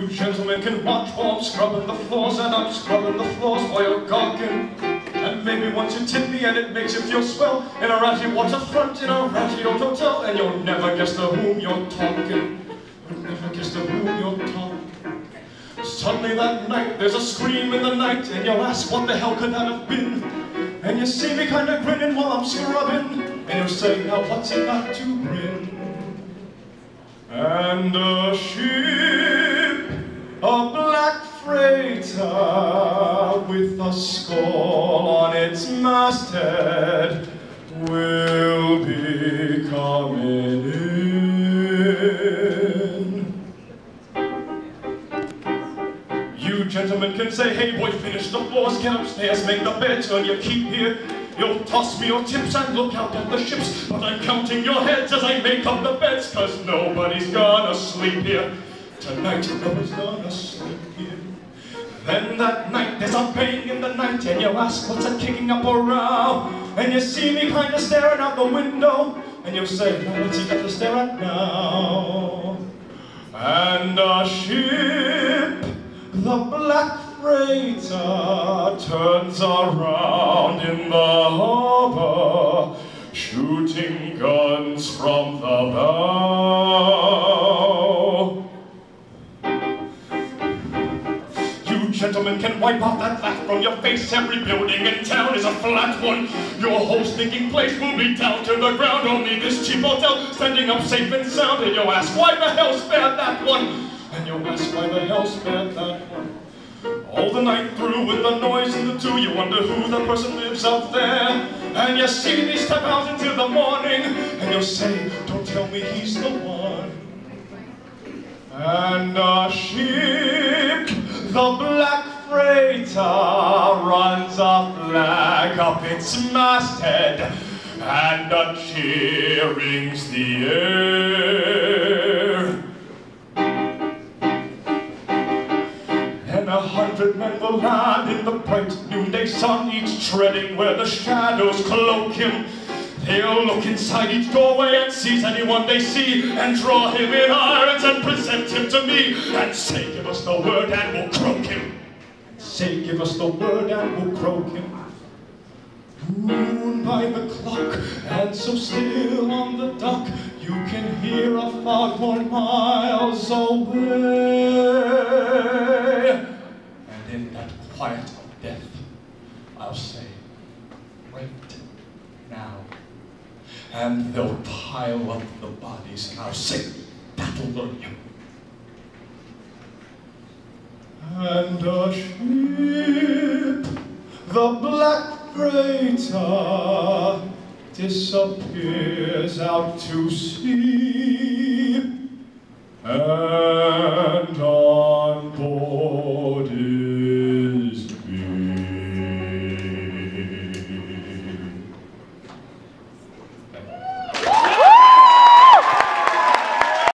You gentlemen can watch while I'm scrubbing the floors, and I'm scrubbing the floors while you're gawking. And maybe once you tip me and it makes you feel swell in a ratty waterfront in a ratty old hotel, and you'll never guess to whom you're talking. You'll never guess to whom you're talking. Suddenly that night there's a scream in the night, and you'll ask what the hell could that have been? And you see me kinda grinning while I'm scrubbing, and you'll say, now what's it got to grin? And a ship, a black freighter with a skull on its masthead will be coming in. You gentlemen can say, hey boy, finish the floors, get upstairs, make the beds, earn your keep here. You'll toss me your tips and look out at the ships, but I'm counting your heads as I make up the beds, 'cause nobody's gonna sleep here. Tonight, nobody's gonna sleep here. Then that night, there's a bang in the night, and you ask what's a kicking up a row, and you see me kinda staring out the window, and you'll say, now what's he got to stare at now? And a ship, the black freighter, turns around in the harbor, shooting guns from the bow. You gentlemen can wipe off that laugh from your face. Every building in town is a flat one. Your whole stinking place will be down to the ground. Only this cheap hotel standing up safe and sound. And you'll ask, why the hell spared that one? And you'll ask, why the hell spared that one? All the night through with the noise in the two, you wonder who the person lives up there. And you see me step out into the morning, and you'll say, don't tell me he's the one. And a ship, the black freighter, runs a flag up its masthead, and a cheer rings the air. 100 men will land in the bright noonday sun, each treading where the shadows cloak him. They'll look inside each doorway and seize anyone they see, and draw him in irons and present him to me, and say, give us the word and we'll croak him. Say, give us the word and we'll croak him. Moon by the clock, and so still on the dock, you can hear a foghorn miles away. In that quiet of death, I'll say, right now. And they'll pile up the bodies, and I'll say, that'll learn you. And a ship, the black freighter, disappears out to sea.